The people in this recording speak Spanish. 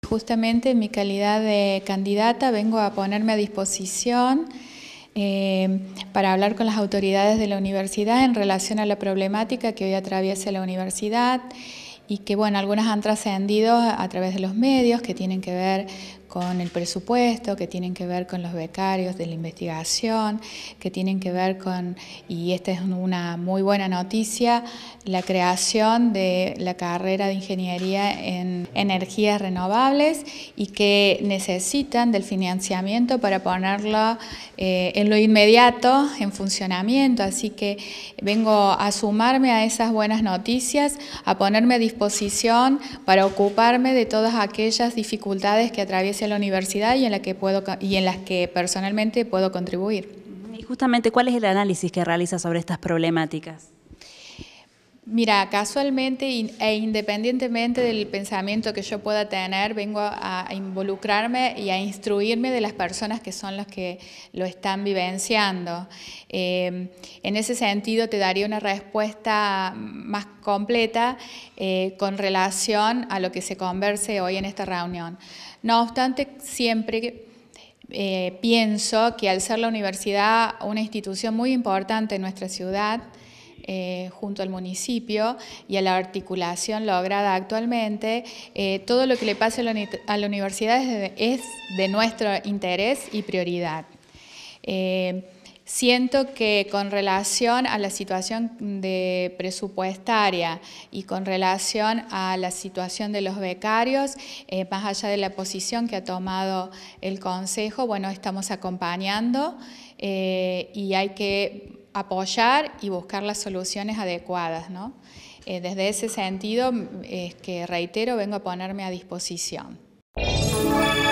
Justamente en mi calidad de candidata vengo a ponerme a disposición para hablar con las autoridades de la universidad en relación a la problemática que hoy atraviesa la universidad y que, bueno, algunas han trascendido a través de los medios, que tienen que ver con el presupuesto, que tienen que ver con los becarios de la investigación, que tienen que ver con, y esta es una muy buena noticia, la creación de la carrera de Ingeniería en Energías Renovables y que necesitan del financiamiento para ponerlo en lo inmediato en funcionamiento. Así que vengo a sumarme a esas buenas noticias, a ponerme a disposición para ocuparme de todas aquellas dificultades que atraviesa la universidad y en las que personalmente puedo contribuir. Y justamente, ¿cuál es el análisis que realiza sobre estas problemáticas? Mira, casualmente e independientemente del pensamiento que yo pueda tener, vengo a involucrarme y a instruirme de las personas que son las que lo están vivenciando. En ese sentido, te daría una respuesta más completa con relación a lo que se converse hoy en esta reunión. No obstante, siempre pienso que al ser la universidad una institución muy importante en nuestra ciudad, junto al municipio y a la articulación lograda actualmente, todo lo que le pase a la universidad es de nuestro interés y prioridad. Siento que con relación a la situación presupuestaria y con relación a la situación de los becarios, más allá de la posición que ha tomado el Consejo, bueno, estamos acompañando y hay que apoyar y buscar las soluciones adecuadas, ¿no? Desde ese sentido, que reitero, vengo a ponerme a disposición.